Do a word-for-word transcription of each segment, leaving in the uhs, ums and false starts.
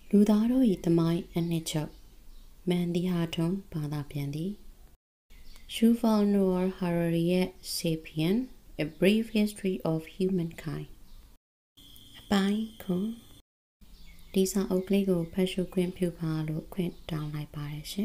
လူသားတို့၏သမိုင်းအနှစ်ချုပ်မန်ဒီဟာထွန်းဘာသာပြန်သည် Yuval Noah Harari ရဲ့ Sapien: A Brief History of Humankind အပိုင်းခွန်ဒီစာအုပ်ကလေးကိုဖတ်ရှုခွင့်ပြုပါလို့ခွင့်တောင်းလိုက်ပါတယ်ရှင်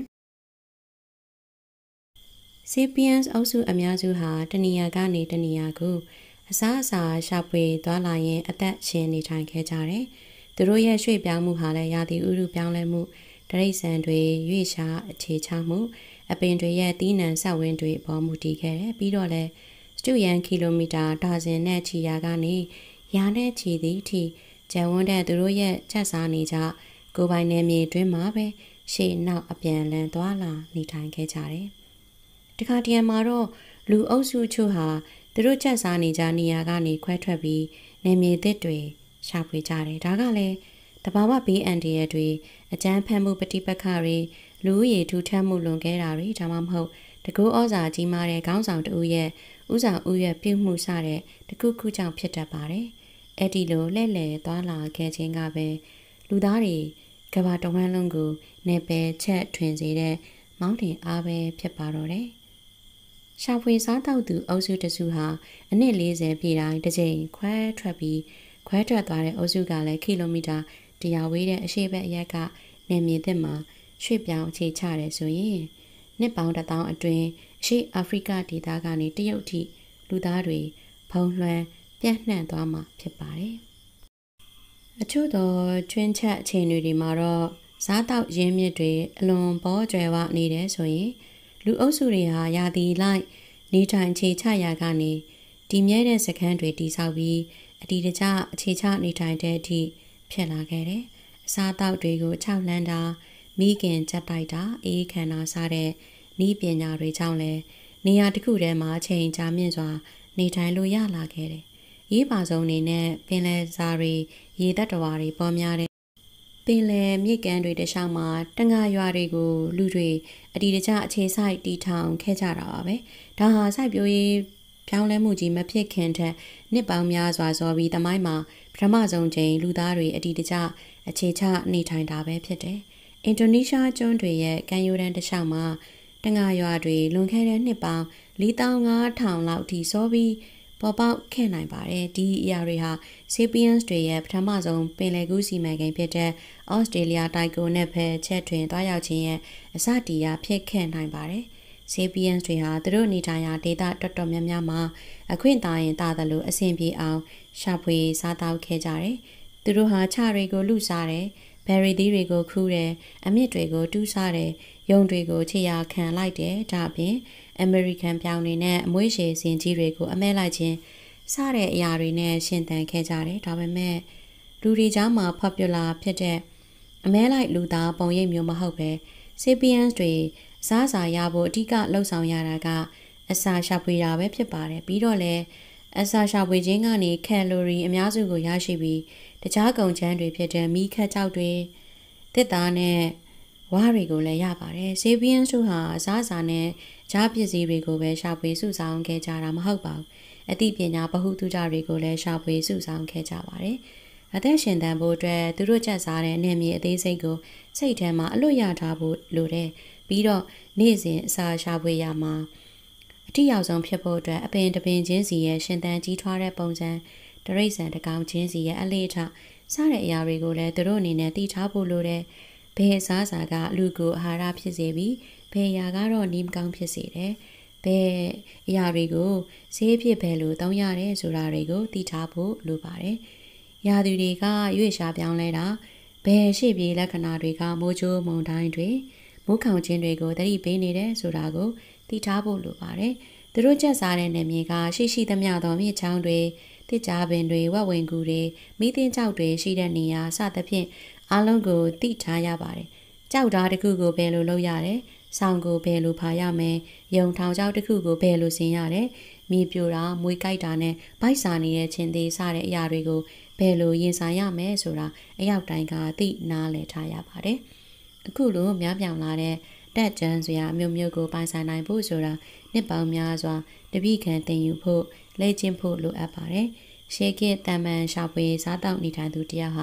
Sapiens အုပ်စုအများစုဟာတနေရာကနေတနေရာကိုအစားအစာရှာဖွေသွားလာရင်းအသက်ရှင်နေထိုင်ခဲ့ကြတယ်သူတို့ရဲ့ရွှေ့ပြောင်းမှုဟာလည်းရာသီဥတုပြောင်းလဲမှုတရိษံတွေရွေ့ရှားအခြေချမှုအပင်တွေရဲ့တီးနှံဆက်ဝင်းတွေပေါ်မူတည်ခဲ့တယ်ပြီးတော့လည်းစတုရန်ကီလိုမီတာဒါဇင်နဲ့ချီရာကနေရာနဲ့ချီသည့်အထိကျန်ဝန်းတဲ့သူတို့ရဲ့ချက်စားနေကြကိုယ်ပိုင်နယ်မြေတွင်းမှာပဲရှေ့နောက်အပြန်လန်သွားလာနေထိုင်ခဲ့ကြတယ်တခါတရံမှာတော့လူအုပ်စုချို့ဟာသူတို့ချက်စားနေကြနေရာကနေခွဲထွက်ပြီးနယ်မြေသစ်တွေရှာဖွေကြတယ်ဒါကလည်းတဘာဝဘေးအန္တရာယ်တွေအကြမ်းဖက်မှုပဋိပက္ခတွေလူဦးရေထူထပ်မှုလွန်ခဲ့တာတွေဒါမှမဟုတ်တကူဩဇာကြီးမားတဲ့ခေါင်းဆောင်တဦးရဲ့ဥဆောင်ဥရွက်ပြုမှုစတဲ့တခုခုကြောင့်ဖြစ်တတ်ပါတယ်အဲ့ဒီလိုလှည့်လည်သွားလာခဲ့ခြင်းကပဲလူသားတွေကမ္ဘာတဝန်းလုံးကိုနေပယ်ချက်ထွင်စေတဲ့မောင်းတင်အားပဲဖြစ်ပါတော့တယ်ရှာဖွေစားတောက်သူအုပ်စုတစုဟာအနည်း၄၀ပြည်တိုင်းတစ်ချိန်ခွဲထွက်ပြီးခွဲထွက်သွားတဲ့အုပ်စုကလည်းကီလိုမီတာတရာဝေးတဲ့အရှေ့ဘက်အရက်ကနေမြေသစ်မှာရွှေ့ပြောင်းအခြေချတယ်ဆိုရင်နှစ်ပေါင်းတစ်သောင်းအတွင်းအရှေ့အာဖရိကဒေသကနေတရုတ်ထိလူသားတွေဖုံးလွှမ်းပြန့်နှံ့သွားမှာဖြစ်ပါတယ်။အချို့သောကျွင်းချက်အခြေအနေတွေမှာတော့စားတောက်ရင်းမြစ်တွေအလွန်ပေါ်ကျွယ်ဝနေတယ်ဆိုရင်လူအုပ်စုတွေဟာရာသီလိုက်နေထိုင်ခြေချရာကနေတည်မြဲတဲ့စခန်းတွေတည်ဆောက်ပြီးအတီးတကျအခြေချနေထိုင်တဲ့အထိဖြစ်လာခဲ့တယ်။အစားအသောက်တွေကိုခြောက်လှမ်းတာမိခင်ကြက်တိုက်တာအေးခန္ဓာစားတဲ့ဤပညာတွေကြောင့်လည်းနေရာတစ်ခုထဲမှာအချိန်ကြာမြင့်စွာနေထိုင်လို့ရလာခဲ့တယ်။ရေးပါဆုံးအနေနဲ့ပင်လယ်စာတွေရေသက်တဝါတွေပေါ်များတဲ့ပင်လယ်မြစ်ကမ်းတွေတခြားမှာတငါရွာတွေကိုလူတွေအတီးတကျအခြေဆိုင်တီထောင်ခဲ့ကြတာပါပဲ။ဒါဟာစိုက်ပျိုးရေးပြောင်းလဲမှုကြီးမဖြစ်ခင်ထက်နှစ်ပေါင်းများစွာစောပြီးတမိုင်းမှာပထမဆုံးချိန်လူသားတွေအတီးတကျအခြေချနေထိုင်တာပဲဖြစ်တယ်။အင်ဒိုနီးရှားကျွန်းတွေရဲ့ကမ်းရိုးတန်းတစ်လျှောက်မှာတငါရွာတွေလွန်ခဲ့တဲ့နှစ်ပေါင်းလေးသောင်းငါးထောင်လောက်ထိစောပြီးပေါ်ပေါက်ခဲ့နိုင်ပါတယ်။ဒီအရာတွေဟာ Sapiens တွေရဲ့ပထမဆုံးပင်လယ်ကူးစီမံကိန်းဖြစ်တဲ့ဩစတြေးလျတိုက်ကိုနဲ့ဖက်ချက်ထွင်သွားရောက်ခြင်းရဲ့အစတည်ရာဖြစ်ခဲ့နိုင်ပါတယ်။ Sapiens တွေဟာသူတို့နေထိုင်ရာဒေသတော်တော်များများမှာအခွင့်အာဏာရင်တာတယ်လို့အဆင်ပြေအောင်ရှာဖွေစားတောက်ခဲ့ကြတယ်။သူတို့ဟာခြတွေကိုလူစားတယ်။ဘယ်ရီသီးတွေကိုခူးတယ်။အမြစ်တွေကိုတူးစားတယ်။ယုံတွေကိုခြေရာခံလိုက်တယ်။ဒါ့အပြင်အမေရိကန်ပြောင်တွေနဲ့အမွှေးရှည်စင်ကြီးတွေကိုအမဲလိုက်ခြင်းစတဲ့အရာတွေနဲ့ရှင်သန်ခဲ့ကြတယ်။ဒါပေမဲ့လူတွေကြားမှာ popular ဖြစ်တဲ့အမဲလိုက်လူသားပုံရိပ်မျိုးမဟုတ်ပဲ Sapiens တွေစားစာရဖို့အဓိကလှုပ်ဆောင်ရတာကအစာရှာဖွေတာပဲဖြစ်ပါတယ်ပြီးတော့လည်းအစာရှာဖွေခြင်းကနေကယ်လိုရီအများစုကိုရရှိပြီးတခြားကုန်ချမ်းတွေဖြစ်တဲ့မီးခက်ကြောက်တွေတစ်သားနဲ့ဝါးတွေကိုလည်းရပါတယ် Sapiens တို့ဟာအစားအစာနဲ့ကြားပစ္စည်းတွေကိုပဲရှာဖွေစုဆောင်းခဲ့ကြတာမဟုတ်ပါဘူးအသိပညာဗဟုသုတတွေကိုလည်းရှာဖွေစုဆောင်းခဲ့ကြပါတယ်အသက်ရှင်သန်ဖို့အတွက်သူတို့ချက်စားတဲ့နေမြေအသေးစိတ်ကိုစိတ်ထဲမှာအလွတ်ရထားဖို့လိုတယ်ပြီးတော့နေ့စဉ်အစာရှာဖွေရမှာအထီရောက်ဆုံးဖြစ်ဖို့အတွက်အပင်တပင်ချင်းစီရဲ့ရှင်သန်ကြီးထွားတဲ့ပုံစံတရိษံတကောင်ချင်းစီရဲ့အလေးထားစတဲ့အရာတွေကိုလည်းသူတို့အနေနဲ့သိထားဖို့လိုတယ်ဘယ်အစားအစာကလူကိုအာဟာရဖြစ်စေပြီးဘယ်အရာကတော့နီးမကောင်းဖြစ်စေတယ်ဘယ်အရာတွေကိုဆေးဖြစ်ပဲလို့သုံးရတယ်ဆိုတာတွေကိုသိထားဖို့လိုပါတယ်ရာသီတွေကရွေ့ရှားပြောင်းလဲတာဘယ်ရှိပြေလက္ခဏာတွေကမိုးကြိုးမုန်တိုင်းတွေမိုးခေါင်ခြင်းတွေကိုသတိပေးနေတယ်ဆိုတာကိုသိထားဖို့လိုပါတယ်။သူတို့ချက်စားတဲ့နေမြေကရှိရှိသမျှသောမြစ်ချောင်းတွေတစ်ကြားပင်တွေဝက်ဝင်ကူတွေမိသင်းကျောက်တွေရှိတဲ့နေရာစသဖြင့်အားလုံးကိုသိထားရပါတယ်။ကြောက်ဓာတ်တစ်ခုကိုဘယ်လိုလုပ်ရတယ်။ဆောင်းကိုဘယ်လိုဖာရမယ်။ယုံထောင်ကျောက်တစ်ခုကိုဘယ်လိုဆင်ရတယ်။မြေပြိုတာမွေးကြိုက်တာနဲ့ဗိုက်စာနေတဲ့ခြင်းသေးစတဲ့အရာတွေကိုဘယ်လိုရင်ဆိုင်ရမယ်ဆိုတာအရောက်တိုင်းကသိနားလည်ထားရပါတယ်။အခုလိုများပြောင်လာတဲ့တက်ကြမ်းစရာမျိုးမျိုးကိုပိုင်ဆိုင်နိုင်ဖို့ဆိုတာနှစ်ပေါင်းများစွာတပိခံသင်ယူဖို့လေ့ကျင့်ဖို့လိုအပ်ပါတယ်။ရှေးခေတ်တမန်ရှာဖွေစားတောက်နေထိုင်သူတယောက်ဟာ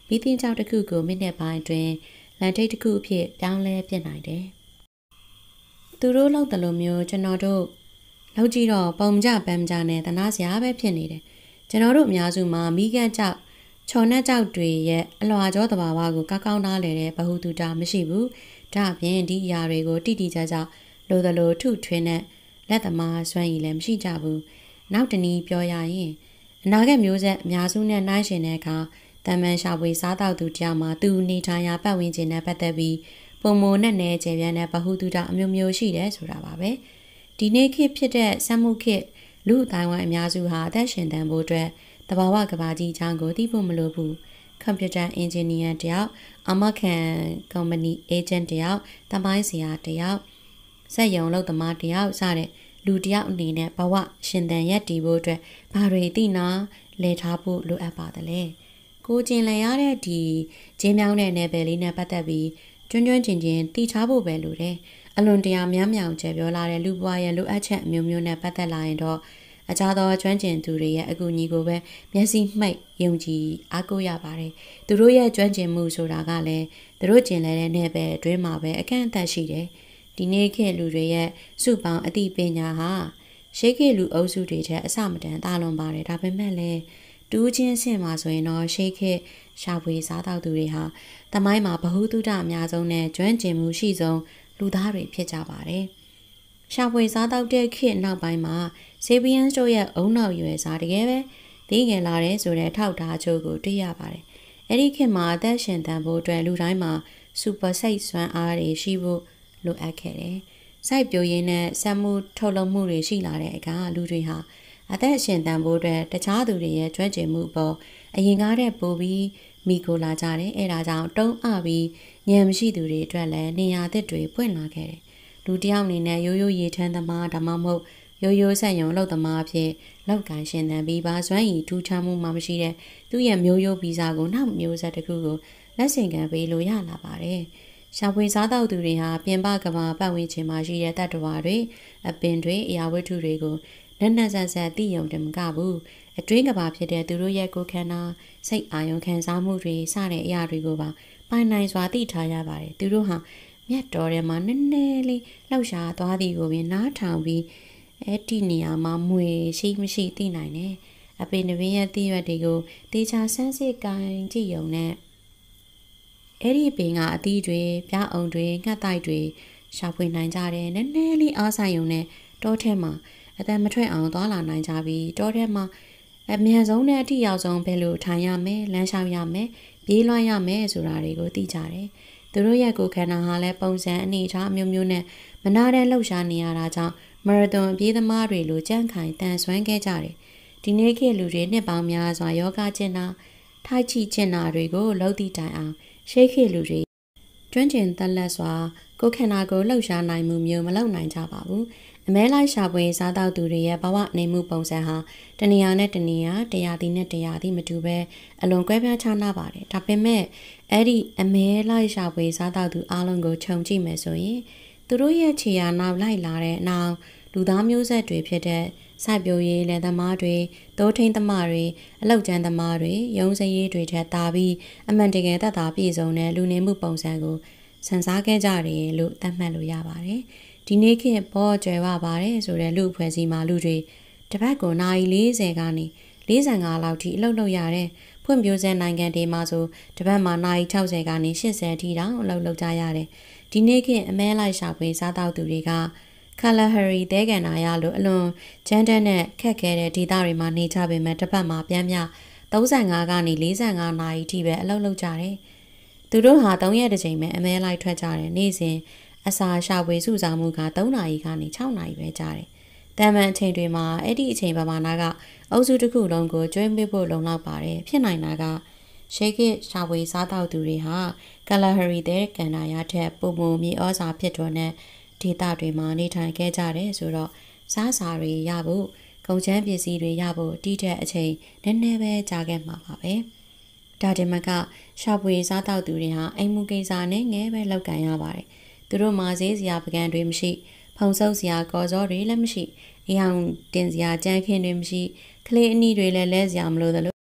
မီးတင်ကြောက်တစ်ခုကိုမိနစ်ပိုင်းတွင်လန်ထိတ်တစ်ခုအဖြစ်ပြောင်းလဲပြစ်နိုင်တယ်။သူတို့လောက်တလို့မျိုးကျွန်တော်တို့လောက်ကြည့်တော့ပုံကြပန်းကြနဲ့တနာစရာပဲဖြစ်နေတယ်။ကျွန်တော်တို့အများစုမှာမိကန့်ကြောက်ချော်နှက်ကြောက်တွေရဲ့အလွာကြောတဘာဝကိုကောက်ကောင်းသားလေတဲ့ဘဟုတုတမရှိဘူး။ဒါအပြင်ဒီအရာတွေကိုတိတိကျကျလိုသလိုထုထွင်းတဲ့လက်သမားစွမ်းရည်လည်းမရှိကြဘူး။နောက်တနည်းပြောရရင်အနာဂတ်မျိုးဆက်အများစုနဲ့နှိုင်းယှဉ်တဲ့အခါတမန်ရှာဖွေစားတောက်သူတရားမှာသူနေထိုင်ရာပတ်ဝန်းကျင်နဲ့ပတ်သက်ပြီးပုံမိုနဲ့နယ်ကျယ်ပြန့်တဲ့ဗဟုသုတအမျိုးမျိုးရှိတယ်ဆိုတာပါပဲဒီနေ့ခေတ်ဖြစ်တဲ့စက်မှုခေတ်လူအတိုင်းဝိုင်းအများစုဟာအသက်ရှင်တန်ဖို့အတွက်တဘာဝကဘာကြီးအကြောင်းကိုသိဖို့မလိုဘူးကွန်ပျူတာအင်ဂျင်နီယာတယောက်အမကန်ကုမ္ပဏီအေဂျင့်တယောက်တမိုင်းဆရာတယောက်စက်ရုံလုပ်သမားတယောက်စတဲ့လူတယောက်အနေနဲ့ဘဝရှင်သန်ရက်တည်ဖို့အတွက်ဘာတွေသိနာလဲထားဖို့လိုအပ်ပါတယ်လေကိုကျင်လည်ရတဲ့ဒီကျင်းမြောင်းတဲ့နယ်ပယ်လေးနဲ့ပတ်သက်ပြီးကျွန်းကျွန်းကျင်ကျင်သိထားဖို့ပဲလိုတယ်အလွန်တရာများမြောင်ကျယ်ပြောလာတဲ့လူပွားရဲ့လိုအပ်ချက်အမျိုးမျိုးနဲ့ပတ်သက်လာရင်တော့အခြားသောကျွမ်းကျင်သူတွေရဲ့အကူအညီကိုပဲမျက်စိမှိတ်ယုံကြည်အားကိုးရပါတယ်သူတို့ရဲ့ကျွမ်းကျင်မှုဆိုတာကလည်းသူတို့ကျင်လည်တဲ့နယ်ပယ်အတွင်းမှာပဲအကန့်အသတ်ရှိတယ်ဒီနေ့ခေတ်လူတွေရဲ့စုပေါင်းအသိပညာဟာရှေးခေတ်လူအုပ်စုတွေထက်အဆမတန်သာလွန်ပါတယ်ဒါပေမဲ့လည်းတူးချင်းဆင့်မှာဆိုရင်တော့ရှေးခေတ်ရှာဖွေစားတောက်သူတွေဟာတမိုင်းမှာဗဟုသုတအများဆုံးနဲ့ကျွမ်းကျင်မှုရှိဆုံးလူသားတွေဖြစ်ကြပါတယ်ရှာဖွေစားတောက်တဲ့ခေတ်နောက်ပိုင်းမှာဆေးဘီယန်တို့ရဲ့အုံနောက်ရွယ်စားတကယ်ပဲသိငယ်လာတဲ့ဆိုတဲ့ထောက်ထားချို့ကိုတွေ့ရပါတယ်အဲ့ဒီခေတ်မှာအသက်ရှင်တန်ဖို့အတွက်လူတိုင်းမှာစူပါစိတ်စွမ်းအားတွေရှိဖို့လိုအပ်ခဲ့တယ်စိုက်ပျိုးရင်းနဲ့စက်မှုထုတ်လုပ်မှုတွေရှိလာတဲ့အခါလူတွေဟာအသက်ရှင်တန်ဖို့အတွက်တခြားသူတွေရဲ့ကျွမ်းကျင်မှုပေါ်အရင်ကားတဲ့ပိုပြီးမိကိုလာကြတယ်အဲဒါကြောင့်တုံးအပြီးဉာဏ်မရှိသူတွေအတွက်လည်းနေရာသစ်တွေပွင့်လာခဲ့တယ်လူတယောက်အနေနဲ့ရိုးရိုးရေထမ်းသမားဒါမှမဟုတ်ရိုးရိုးဆက်ယုံလုပ်သမားအဖြစ်လောက်ကန်ရှင်တန်ပြီးပါစွမ်းရည်ထူးခြားမှုမှမရှိတဲ့သူ့ရဲ့မျိုးရိုးဗီဇကိုနောက်မျိုးဆက်တစ်ခုကိုလက်ဆင့်ကမ်းပေးလို့ရလာပါတယ်ရှာဖွေစားတောက်သူတွေဟာပြင်ပကမ္ဘာပတ်ဝန်းကျင်မှာရှိတဲ့တတ္တဝါတွေအပင်တွေအရာဝတ္ထုတွေကိုနက်နက်ဆက်ဆက်သိယုံတယ်မကဘူးအတွင်းကဘာဖြစ်တဲ့သူတို့ရဲ့ကိုယ်ခန္ဓာစိတ်အာရုံခံစားမှုတွေစတဲ့အရာတွေကိုပါပိုင်နိုင်စွာသိထားရပါတယ်သူတို့ဟာမြတ်တော်ထဲမှာနည်းနည်းလေးလှောက်ရှားသွားသည်ကိုပင်နားထောင်ပြီးအဲ့ဒီနေရာမှာမွေရှိမရှိသိနိုင်တယ်အပင်တစ်ပင်ရဲ့သိရွက်တွေကိုတေချာဆန်းစစ်ကိုင်းကြည့်ုံနဲ့အဲ့ဒီပင်ကအသီးတွေပြားအောင်တွေငှက်တိုက်တွေရှာဖွေနိုင်ကြတယ်နည်းနည်းလေးအားဆိုင်ုံနဲ့တောထဲမှာအသက်မထွက်အောင်သွားလာနိုင်ကြပြီးတောထဲမှာအမြန်ဆုံးနဲ့အထိရောက်ဆုံးဘယ်လိုထိုင်ရမယ်လမ်းလျှောက်ရမယ်ပြေးလွှားရမယ်ဆိုတာတွေကိုသိကြတယ်သူတို့ရဲ့ကိုယ်ခန္ဓာဟာလည်းပုံစံအနေအထားမျိုးမျိုးနဲ့မနာတဲ့လှုပ်ရှားနေရတာကြောင့်မာရသွန်ပြေးသမားတွေလိုကြန့်ခိုင်တန်ဆွမ်းခဲ့ကြတယ်ဒီနေ့ခေတ်လူတွေနှစ်ပေါင်းများစွာယောဂကျင့်တာထိုက်ချိကျင့်တာတွေကိုလှုပ်သည့်တိုင်အောင်ရှေးခေတ်လူတွေကျွမ်းကျင်သက်လက်စွာကိုယ်ခန္ဓာကိုလှုပ်ရှားနိုင်မှုမျိုးမလုပ်နိုင်ကြပါဘူးအမဲလိုက်ရှာဖွေစားတောက်သူတွေရဲ့ဘဝနေမှုပုံစံဟာတနေရာနဲ့တနေရာတရားသည်နဲ့တရားသည်မတူပဲအလွန်ကွဲပြားခြားနားပါတယ်ဒါပေမဲ့အဲ့ဒီအမဲလိုက်ရှာဖွေစားတောက်သူအားလုံးကိုခြုံကြည့်မယ်ဆိုရင်သူတို့ရဲ့ခြေရာနောက်လိုက်လာတဲ့နောက်လူသားမျိုးဆက်တွေဖြစ်တဲ့စိုက်ပျိုးရေးလယ်သမားတွေတိုးထိန်သမားတွေအလောက်ကျန်းသမားတွေရုံးစရေးတွေထက်သာပြီးအမှန်တကယ်သက်သာပြည့်စုံတဲ့လူနေမှုပုံစံကိုစံစားခဲ့ကြတယ်လို့သတ်မှတ်လို့ရပါတယ်ဒီနေ့ခေတ်ပေါ်ကျွယ်ဝပါတယ်ဆိုတဲ့လူအဖွဲ့အစည်းမှာလူတွေတစ်ပတ်ကိုနာရီလေးဆယ်ကနေလေးဆယ်ငါလောက်ထိအလုပ်လုပ်ရတယ်ဖွံ့ဖြိုးဆဲနိုင်ငံတွေမှာဆိုတစ်ပတ်မှာနာရီ၆၀ကနေ၈၀ထိတောင်အလုပ်လုပ်ကြရတယ်ဒီနေ့ခေတ်အမဲလိုက်ရှာဖွေစားတောက်သူတွေကကလာဟရီတဲကန်နာရလို့အလွန်ကျန်းတဲ့နဲ့ခက်ခဲတဲ့ဒေသတွေမှာနေကြပေမဲ့တစ်ပတ်မှာပြန်ပြ၃၅ကနေ၄၅နာရီထိပဲအလုပ်လုပ်ကြတယ်သူတို့ဟာ၃ရက်တစ်ချိန်ပဲအမဲလိုက်ထွက်ကြတယ်နေ့စဉ်အစာရှာဖွေစုဆောင်မှုက၃နာရီကနေ၆နာရီပဲကြာတယ်။တန်မှန်အချိန်တွေမှာအဲ့ဒီအချိန်ပမာဏကအုပ်စုတစ်ခုလုံးကိုကျွေးမွေးဖို့လုံလောက်ပါတယ်ဖြစ်နိုင်တာကရှေးခေတ်ရှာဖွေစားတောက်သူတွေဟာကလာဟရီတဲ့ကန်နာရထက်ပုံမမြေဩဇာဖြစ်တော်တဲ့ဒေသတွေမှာနေထိုင်ခဲ့ကြတယ်ဆိုတော့စားစာတွေရဖို့ကုန်ချမ်းပစ္စည်းတွေရဖို့တိတဲ့အချိန်နည်းနည်းပဲကြာခဲ့မှာပါပဲ။ဒါတင်မကရှာဖွေစားတောက်သူတွေဟာအိမ်မှုကိစ္စနဲ့ငဲပဲလောက်ကန်ရပါတယ်။သူတို့မှာဈေးစရာပကံတွေမရှိဖုံဆုပ်စရာကော်စောတွေလည်းမရှိအယောင်တင်စရာကြမ်းခင်းတွေမရှိကလေးအနီးတွေလည်းလဲစရာမလိုသလို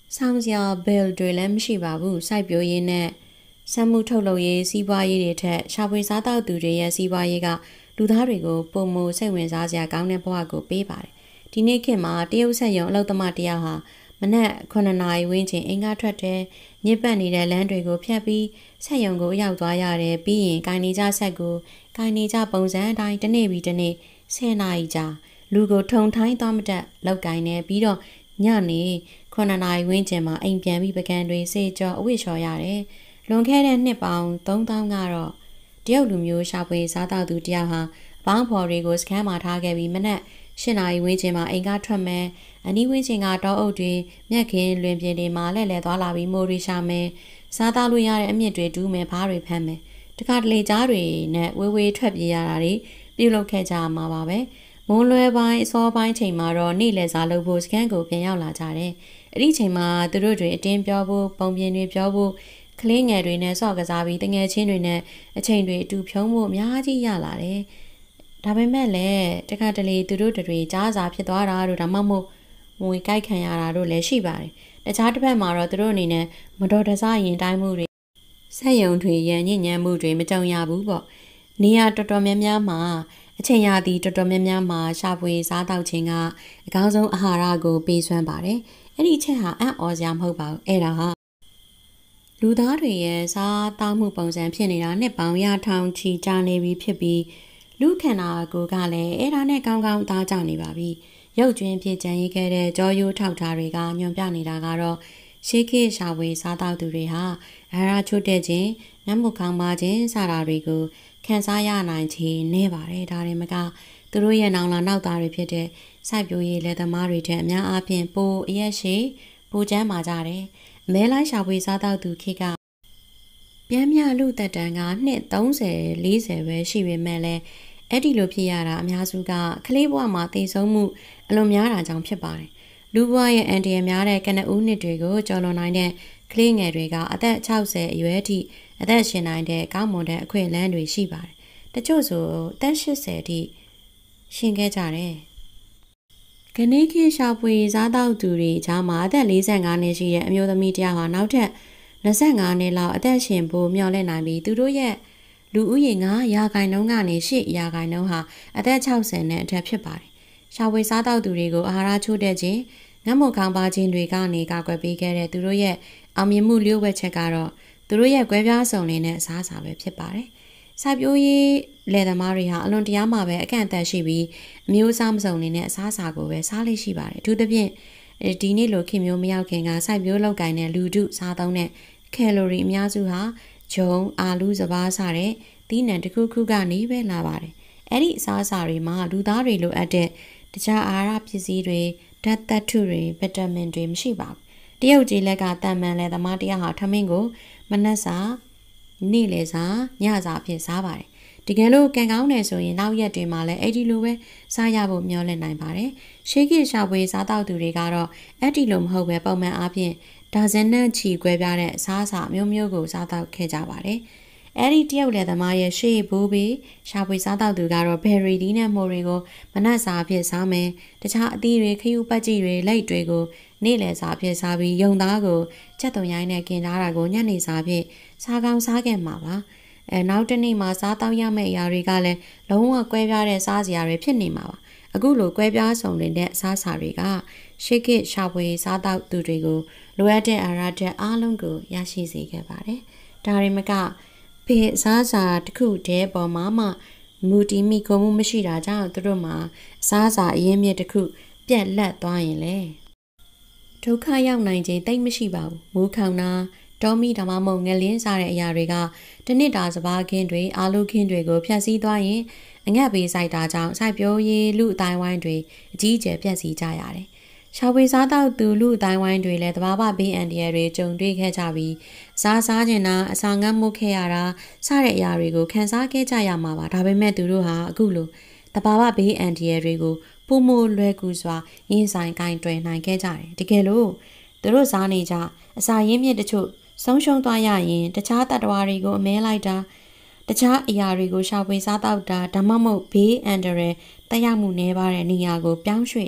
ဆောင်းစရာဘယ်တွေလည်းမရှိပါဘူးစိုက်ပျိုးရေးနဲ့စက်မှုထုတ်လုပ်ရေးစီးပွားရေးတွေထက်ရှာဖွေစားတောက်သူတွေရဲ့စီးပွားရေးကလူသားတွေကိုပုံမစိတ်ဝင်စားစရာကောင်းတဲ့ဘဝကိုပေးပါတယ်ဒီနေ့ခေတ်မှာတရုတ်ဆက်ယုံအလုပ်သမားတယောက်ဟာမနက်ခုနှစ်နာရီဝန်းကျင်အင်္ဂါထွက်တဲ့ညစ်ပတ်နေတဲ့လမ်းတွေကိုဖြတ်ပြီးဆက်ယုံကိုရောက်သွားရတယ်ပြီးရင်ကိုင်နေကြဆက်ကိုကိုင်နေကြပုံစံအတိုင်းတစ်နေ့ပြီးတစ်နေ့ဆယ်နာရီကြာလူကိုထုံထိုင်းသွားမတက်လောက်ကိုင်နေပြီးတော့ညနေခုနှစ်နာရီဝန်းကျင်မှာအိမ်ပြန်ပြီးပကံတွေစေကြောအဝတ်လျှော်ရတယ်လွန်ခဲ့တဲ့နှစ်ပေါင်းသုံးသောင်းကတော့တရုတ်လူမျိုးရှာဖွေစားတောက်သူတယောက်ဟာအပေါင်းဖော်တွေကိုစခန်းမှာထားခဲ့ပြီးမနက်ရှစ်နာရီဝန်းကျင်မှာအိမ်ကထွက်မယ်အနီးဝန်းကျင်ကတောအုပ်တွေမြက်ခင်းလွင်ပြင်တွေမှာလှည့်လည်သွားလာပြီးမိုးရီရှာမယ်စားတောက်လို့ရတဲ့အမြင့်တွေတူးမယ်ဘားတွေဖမ်းမယ်တခါတလေကြားတွေနဲ့ဝေးဝေးထွက်ပြေးရတာတွေပြုလုပ်ခဲ့ကြမှာပါပဲမုံလွယ်ပိုင်းအစောပိုင်းချိန်မှာတော့နေ့လည်စာလုပ်ဖို့စခန်းကိုပြန်ရောက်လာကြတယ်အဲ့ဒီချိန်မှာသူတို့တွေအတင်းပြောဖို့ပုံပြင်တွေပြောဖို့ကလေးငယ်တွေနဲ့ဆော့ကစားပြီးတငယ်ချင်းတွေနဲ့အချိန်တွေအတူဖြုံးဖို့အများကြီးရလာတယ်ဒါပေမဲ့လည်းတခါတလေသူတို့တွေကြားစာဖြစ်သွားတာတို့ဒါမှမဟုတ်ငွေကြိုက်ခံရတာတို့လည်းရှိပါတယ်တခြားတစ်ဖက်မှာတော့သူတို့အနေနဲ့မတော်တဆရင်တိုင်းမှုတွေဆက်ယုံတွေရန်ညဉ့်ညမ်းမှုတွေမကြုံရဘူးပေါ့နေရာတော်တော်များများမှာအချိန်ရာသီတော်တော်များများမှာရှာဖွေစားတောက်ခြင်းကအကောင်းဆုံးအာဟာရကိုပေးစွမ်းပါတယ်အဲ့ဒီချက်ဟာအံ့ဩစရာမဟုတ်ပါဘူးအဲ့ဒါဟာလူသားတွေရဲ့စားတောက်မှုပုံစံဖြစ်နေတာနှစ်ပေါင်းရထောင်ချီကြာနေပြီဖြစ်ပြီးလူခန္ဓာကိုယ်ကလည်းအဲ့ဒါနဲ့ကောင်းကောင်းသားကြနေပါပြီရုပ်ကျွင်းဖြစ်ကြံရခဲ့တဲ့ကြောရိုးထောက်ထားတွေကညွန်ပြနေတာကတော့ရှေးခေတ်ရှာဖွေစားတောက်သူတွေဟာအာဟာရချို့တဲ့ခြင်းနတ်မခေါင်းပါခြင်းစတာတွေကိုခံစားရနိုင်ချေနေပါတယ်ဒါတွေမကသူတို့ရဲ့နောင်လာနောက်သားတွေဖြစ်တဲ့စိုက်ပျိုးရေးလက်သမားတွေထက်အများအားဖြင့်ပိုအရက်ရှိပိုကျန်းမာကြတယ်အမဲလိုက်ရှာဖွေစားတောက်သူခေတ်ကပြန်မြလူသက်တမ်းကနှစ်သုံးဆယ်လေးဆယ်ပဲရှိပေမဲ့လည်းအဲ့ဒီလိုဖြစ်ရတာအများစုကကလေးဘဝမှာတည်ဆုံးမှုအလွန်များတာကြောင့်ဖြစ်ပါတယ်လူဘဝရဲ့အန်တရာယ်များတဲ့ကနဦးနှစ်တွေကိုကျော်လွန်နိုင်တဲ့ကလေးငယ်တွေကအသက်၆၀အရွယ်အထိအသက်ရှင်နိုင်တဲ့ကောင်းမွန်တဲ့အခွင့်အလမ်းတွေရှိပါတယ်။တချို့ဆိုအသက်၈၀အထိရှင်ခဲ့ကြတယ်။ဂဏိခေရှာဖွေစားတောက်သူတွေကြားမှာအသက်၄၅နှစ်ရှိတဲ့အမျိုးသမီးတယောက်ဟာနောက်ထပ်၂၅နှစ်လောက်အသက်ရှင်ဖို့မျှော်လင့်နိုင်ပြီးသူတို့ရဲ့လူဦးရေ၅ရာခိုင်နှုန်းကနေ၈ရာခိုင်နှုန်းဟာအသက်၆၀နဲ့အထက်ဖြစ်ပါတယ်။ရှာဖွေစားတောက်သူတွေကိုအာဟာရချို့တဲ့ခြင်းငတ်မွတ်ခေါင်းပါခြင်းတွေကနေကာကွယ်ပေးခဲ့တဲ့သူတို့ရဲ့အောင်မြင်မှုလျှို့ဝှက်ချက်ကတော့သူတို့ရဲ့ကွဲပြားစုံလင်တဲ့အစားအစာပဲဖြစ်ပါတယ်။စိုက်ပျိုးရေးလယ်သမားတွေဟာအလွန်တရာမှပဲအကန့်အသတ်ရှိပြီးအမျိုးအစားမစုံလင်တဲ့အစားအစာကိုပဲစားလိမ့်ရှိပါတယ်။အထူးသဖြင့်ဒီနေ့လိုခင်မျိုးမရောက်ခင်ကစိုက်ပျိုးလုပ်ကိုင်တဲ့လူထုစားသုံးတဲ့ကယ်လိုရီအများစုဟာဂျုံ၊အာလူးစပါးစတဲ့သီးနှံတစ်ခုခုကနေပဲလာပါတယ်။အဲ့ဒီအစားအစာတွေမှာလူသားတွေလိုအပ်တဲ့တခြားအာဟာရပစ္စည်းတွေဓာတ်သတ္ထုတွေဗီတာမင်တွေမရှိပါဘူး။တရုတ်ကြီးလက်ကတန်မန်လဲသမားတယောက်ဟာထမင်းကိုမနက်စာနေ့လယ်စာညစာအဖြစ်စားပါတယ်။တကယ်လို့ကံကောင်းတယ်ဆိုရင်နောက်ရက်တွေမှာလည်းအဲ့ဒီလိုပဲစားရဖို့မျှော်လင့်နိုင်ပါတယ်။ရှေးခေတ်ရှာဖွေစားတောက်သူတွေကတော့အဲ့ဒီလိုမဟုတ်ပဲပုံမှန်အားဖြင့်ဒါဇင်နဲ့ချီကွဲပြားတဲ့အစားအစာမျိုးမျိုးကိုစားတောက်ခဲ့ကြပါတယ်။အဲ့ဒီတရုတ်လယ်သမားရဲ့ရှေ့ဘိုးဘေးရှာဖွေစားတောက်သူကတော့ဘယ်ရီဒီနဲ့မိုးတွေကိုမနက်စာအဖြစ်စားမယ်။တခြားအသီးတွေခရူးပတ်ကြီးတွေလက်တွေကိုနေ့လယ်စာအဖြစ်စားပြီးယုံသားကိုချက်သွန်ရိုင်းနဲ့กินထားတာကိုညနေစာအဖြစ်စားကောင်းစားခဲ့မှာပါ။အဲနောက်တစ်နေ့မှာစားတောက်ရမယ့်အရာတွေကလည်းလုံးဝကွဲပြားတဲ့စားစရာတွေဖြစ်နေမှာပါ။အခုလိုကွဲပြားစုံလင်တဲ့အစားအစာတွေကရှေးခေတ်ရှာဖွေစားတောက်သူတွေကိုလိုအပ်တဲ့အာဟာရဓာတ်အားလုံးကိုရရှိစေခဲ့ပါတယ်။ဒါတွေမကဖေးစားစာတစ်ခုတည်းပေါ်မှာမှမူတီမီကုန်မှုမရှိတာကြောင့်သူတို့မှာစားစာအရင်းမြစ်တစ်ခုပြက်လက်သွားရင်လေဒုက္ခရောက်နိုင်ခြင်းတိတ်မရှိပါဘူးမူခေါင်နာတောမီဒါမှမဟုတ်ငလင်းစားတဲ့အရာတွေကတနစ်တာစပါးခင်းတွေအာလူခင်းတွေကိုဖျက်ဆီးသွားရင်အငတ်ပေးဆိုင်တာကြောင့်စိုက်ပျိုးရေးလူအတိုင်းဝိုင်းတွေအကြီးအကျယ်ပြက်စီးကြရတယ်ရှာဖွေစားတောက်သူလူအတိုင်းဝိုင်းတွေလည်းတဘာဝဘေးအန္တရာယ်တွေကြုံတွေ့ခဲ့ကြပြီးစားစားကျင်တာအစာငတ်မှုခဲ့ရတာစတဲ့အရာတွေကိုခံစားခဲ့ကြရမှာပါဒါပေမဲ့သူတို့ဟာအခုလိုတဘာဝဘေးအန္တရာယ်တွေကိုပုံမလွယ်ကူစွာရင်ဆိုင်ကင်တွယ်နိုင်ခဲ့ကြတယ်တကယ်လို့သူတို့စားနေကြအစာရင်းမြစ်တချို့ဆုံးရှုံးသွားရရင်တခြားတတ္တဝါတွေကိုအမဲလိုက်တာတခြားအရာတွေကိုရှာဖွေစားတောက်တာဒါမှမဟုတ်ဘေးအန္တရာယ်တက်ရောက်မှုနည်းပါးတဲ့နေရာကိုပြောင်းရွှေ့တာ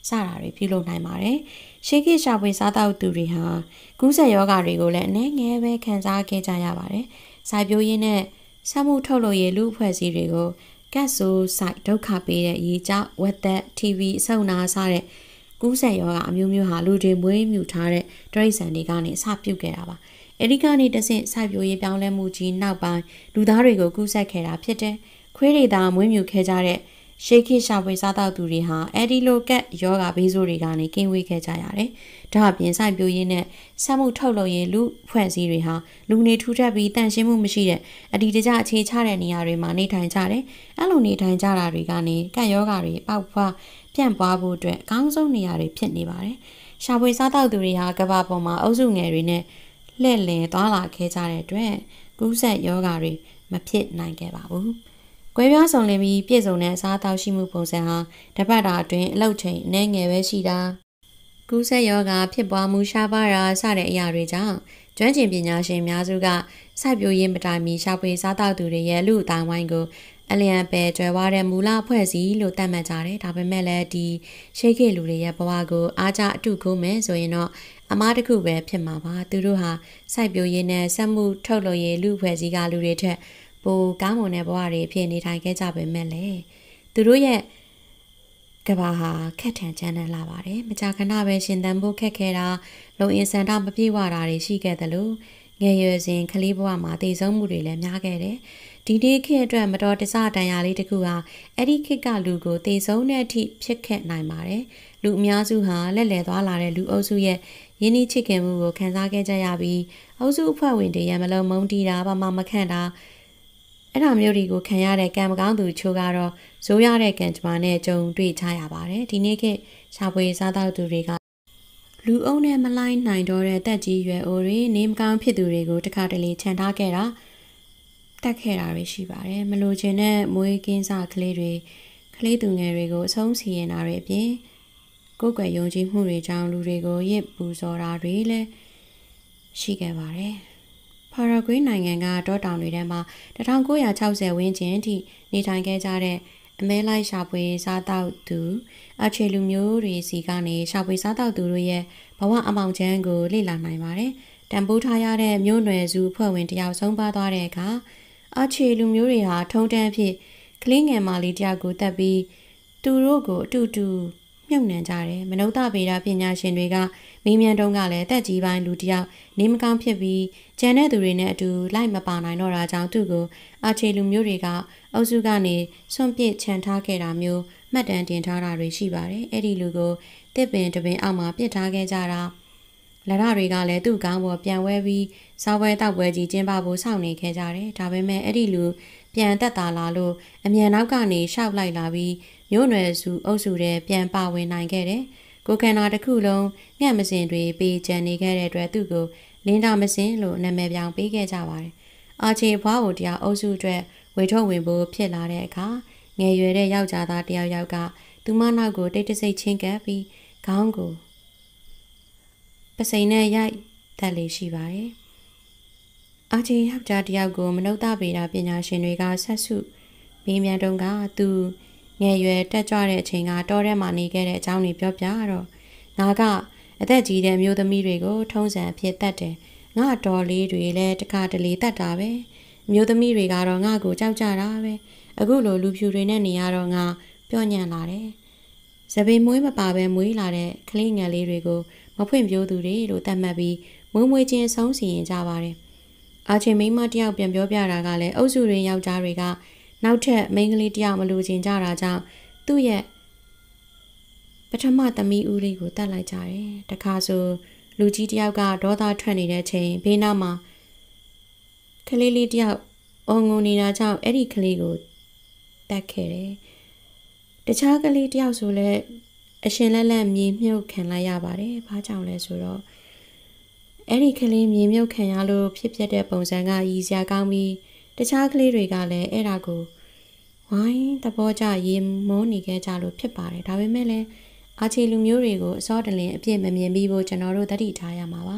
စတာတွေပြုလုပ်နိုင်ပါတယ်။ရှေးခေတ်ရှာဖွေစားသောက်သူတွေဟာကူးစက်ရောဂါတွေကိုလည်းအနည်းငယ်ပဲခံစားခဲ့ကြရပါတယ်။စိုက်ပျိုးရေးနဲ့စက်မှုထုတ်လုပ်ရေးလူအဖွဲ့အစည်းတွေကိုကတ်ဆိုးစိုက်ဒုက္ခပေးတဲ့ရေကြောက်ဝက်သက် တီဗီ အဆုတ်နာစတဲ့ကူးစက်ရောဂါအမျိုးမျိုးဟာလူတွေမွေးမြူထားတဲ့တရိတ်ဆန်တွေကနေအစပြုတ်ခဲ့တာပါ။အဲဒီကနေတဆင့်စိုက်ပျိုးရေးပြောင်းလဲမှုကြီးနောက်ပိုင်းလူသားတွေကိုကူးစက်ခဲ့တာဖြစ်တဲ့ခွေးတွေသာမွေးမြူခဲ့ကြတဲ့ရှေးခေတ်ရှာဖွေစားသောက်သူတွေဟာအဲဒီလိုကက်ယောဂဘေးဆိုးတွေကနေကင်းဝေးခဲ့ကြရတယ်။ဒါအပြင်စိုက်ပျိုးရေးနဲ့စက်မှုထုတ်လုပ်ရေးလူဖွဲ့စည်းတွေဟာလူနေထူထပ်ပြီးတန့်ရှင်းမှုမရှိတဲ့အဒီတကျအခြေချတဲ့နေရာတွေမှာနေထိုင်ကြတယ်။အဲ့လိုနေထိုင်ကြတာတွေကနေကက်ယောဂတွေပေါက်ဖွားပြန့်ပွားဖို့အတွက်အကောင်းဆုံးနေရာတွေဖြစ်နေပါတယ်။ရှာဖွေစားသောက်သူတွေဟာကမ္ဘာပေါ်မှာအုပ်စုငယ်တွေနဲ့လှည့်လည်သွားလာခဲ့ကြတဲ့အတွက်ကူးစက်ယောဂတွေမဖြစ်နိုင်ခဲ့ပါဘူး။ကွဲပြားစုံလင်ပြီးပြည့်စုံတဲ့အစားအသောက်ရှိမှုပုံစံဟာတပတ်တာအတွင်းအလောက်ချိန်အနည်းငယ်ပဲရှိတာကူးစက်ရောဂါဖြစ်ပွားမှုရှားပါးတာစတဲ့အရာတွေကြောင့်ကျွမ်းကျင်ပညာရှင်များစုကစိုက်ပျိုးရေးမတိုင်မီရှာဖွေစားသောက်သူတွေရဲ့လူအတိုင်းဝိုင်းကိုအလျံပဲကျွဲဝါတဲ့မူလအဖွဲ့အစည်းလို့သတ်မှတ်ကြတယ်။ဒါပေမဲ့လည်းဒီရှေးခေတ်လူတွေရဲ့ဘဝကိုအားကြအတုခိုးမယ်ဆိုရင်တော့အမားတစ်ခုပဲဖြစ်မှာပါ။သူတို့ဟာစိုက်ပျိုးရေးနဲ့စက်မှုထုတ်လုပ်ရေးလူအဖွဲ့အစည်းကလူတွေထက်ပိုကောင်းမွန်တဲ့ဘဝတွေဖြစ်နေထိုင်ခဲ့ကြပေမဲ့လည်းသူတို့ရဲ့ကဘာဟာခက်ထန်ချမ်းသာလာပါတယ်။မကြာခဏပဲရှင်သန်ဖို့ခက်ခဲတာလုံအင်စံတာမပြေဝတာတွေရှိခဲ့တယ်လို့ငယ်ရွယ်စဉ်ကလေးဘဝမှာတည်ဆုံးမှုတွေလည်းများခဲ့တယ်။ဒီနေ့ခေတ်အတွက်မတော်တဆတန်ရာလေးတစ်ခုဟာအဲ့ဒီခေတ်ကလူကိုတည်ဆုံးတဲ့အထိဖြစ်ခဲ့နိုင်ပါတယ်။လူအများစုဟာလက်လည်သွားလာတဲ့လူအုပ်စုရဲ့ရင်းနှီးချစ်ခင်မှုကိုခံစားခဲ့ကြရပြီးအုပ်စုအဖွဲ့ဝင်တွေရဲ့မလုံးမုန်းတီးတာဘာမှမခန့်တာအဲ့ဒါမျိုးတွေကိုခံရတဲ့ကံမကောင်းသူချို့ကတော့ဇိုးရတဲ့ကံကြမ္မာနဲ့ကြုံတွေ့ကြရပါတယ်ဒီနေ့ခေတ်ရှာဖွေစားသောက်သူတွေကလူအုပ်နဲ့မလိုက်နိုင်တော့တဲ့တက်ကြီးရွယ်အိုတွေနေမကောင်းဖြစ်သူတွေကိုတခါတလေခြံထားခဲ့တာတက်ခဲ့တာတွေရှိပါတယ်မလိုချင်တဲ့မွေးကင်းစားကလေးတွေကလေးသူငယ်တွေကိုအဆုံးစီရင်တာတွေအပြင်ကိုယ်ကွယ်ယုံကြည်မှုတွေကြောင့်လူတွေကိုရစ်ပူဇော်တာတွေလည်းရှိခဲ့ပါတယ်ပါရာဂွေးနိုင်ငံကတောတောင်တွေထဲမှာ၁၉၆၀ဝန်းကျင်အထိနေထိုင်ခဲ့ကြတဲ့အမဲလိုက်ရှာဖွေစားတောက်သူအခြေလူမျိုးတွေစီကနေရှာဖွေစားတောက်သူတို့ရဲ့ဘဝအမောင်ချမ်းကိုလေ့လာနိုင်ပါတယ်။တန်ဖိုးထားရတဲ့မျိုးနွယ်စုဖွဲ့ဝင်တယောက်ဆုံးပါသွားတဲ့အခါအခြေလူမျိုးတွေဟာထုံတန်းဖြစ်ကလေးငယ်မလေးတယောက်ကိုတက်ပြီးသူတို့ကိုအတူတူမြုပ်နှံကြတယ်။မနုဿဗေဒပညာရှင်တွေကမင်းမြန်တုံးကလည်းတက်ကြီးပိုင်းလူတယောက်နေမကောင်းဖြစ်ပြီးကျန်တဲ့သူတွေနဲ့အတူလိုက်မပါနိုင်တော့တာကြောင့်သူ့ကိုအခြေလူမျိုးတွေကအုပ်စုကနေဆွန့်ပစ်ချန်ထားခဲ့တာမျိုးမှတ်တမ်းတင်ထားတာတွေရှိပါတယ်။အဲ့ဒီလူကိုတစ်ပင်တပင်အောက်မှာပစ်ထားခဲ့ကြတာလက်ရတွေကလည်းသူ့ကောင်းပေါ်ပြန်ဝဲပြီးစားပွဲတောက်ပွဲကြီးကျင်းပဖို့စောင့်နေခဲ့ကြတယ်။ဒါပေမဲ့အဲ့ဒီလူပြန်တက်တာလာလို့အမြန်နောက်ကနေရှောက်လိုက်လာပြီးမျိုးနွယ်စုအုပ်စုတွေပြန်ပါဝင်နိုင်ခဲ့တယ်။ကိုခန္ဓာတစ်ခုလုံးငှက်မစင်တွေပေးချန်နေခဲ့တဲ့အတွက်သူ့ကိုလင်းတာမစင်လို့နာမည်ပြောင်းပေးခဲ့ကြပါတယ်။အာချေဘွားကိုတရားအုပ်စုအတွက်ဝေထုတ်ဝင်ဖို့ဖြစ်လာတဲ့အခါငယ်ရွယ်တဲ့ယောက်ျားသားတယောက်ယောက်ကသူမနောက်ကိုတိတ်တဆိတ်ချင်းကပ်ပြီးခေါင်းကိုပစိန်နဲ့ရိုက်တက်လေးရှိပါတယ်။အာချေယောက်ျားတယောက်ကိုမနုဿဗေဒပညာရှင်တွေကဆက်စုမင်းမြန်တုံးကသူငယ်ရွယ်တက်ကြွတဲ့အချိန်ကတောထဲမှာနေခဲ့တဲ့အကြောင်းတွေပြောပြတော့ငါကအသက်ကြီးတဲ့မျိုးသမီးတွေကိုထုံးစံအဖြစ်တတ်တယ်ငါတော်လေးတွေလည်းတခါတလေတတ်တာပဲမျိုးသမီးတွေကတော့ငါ့ကိုကြောက်ကြတာပဲအခုလိုလူဖြူတွေနဲ့နေရတော့ငါပြောညံ့လာတယ်စပင်မွေးမပါပဲမွေးလာတဲ့ကလေးငယ်လေးတွေကိုမဖွင့်ပြိုးသူတွေလို့သတ်မှတ်ပြီးမွေးမွေးချင်းဆုံးစီရင်ကြပါတယ်အာချေမိန်းမတယောက်ပြန်ပြောပြတာကလည်းအုပ်စုတွေယောက်ျားတွေကနောက်ထပ်မိန်းကလေးတယောက်မလူချင်ကြတာကြောင့်သူ့ရဲ့ပထမသမီးဦးလေးကိုတတ်လိုက်ကြတယ်။တခါဆိုလူကြီးတယောက်ကဒေါသထွက်နေတဲ့အချိန်ဘေးနားမှာကလေးလေးတယောက်အုံငုံနေတာကြောင့်အဲ့ဒီကလေးကိုတတ်ခဲ့တယ်။တခြားကလေးတယောက်ဆိုလည်းအရှင်လက်လက်မြေမြုပ်ခံလိုက်ရပါတယ်။ဘာကြောင့်လဲဆိုတော့အဲ့ဒီကလေးမြေမြုပ်ခံရလို့ဖြစ်ဖြစ်တဲ့ပုံစံကရည်စရာကောင်းပြီးတခြားကလေးတွေကလည်းအဲ့ဒါကိုဝိုင်းသဘောကျရေမောနေခဲ့ကြလို့ဖြစ်ပါတယ်ဒါပေမဲ့လည်းအာချေလူမျိုးတွေကိုအစောတလင်အပြစ်မမြင်ပြီးဖို့ကျွန်တော်တို့သတိထားရမှာပါ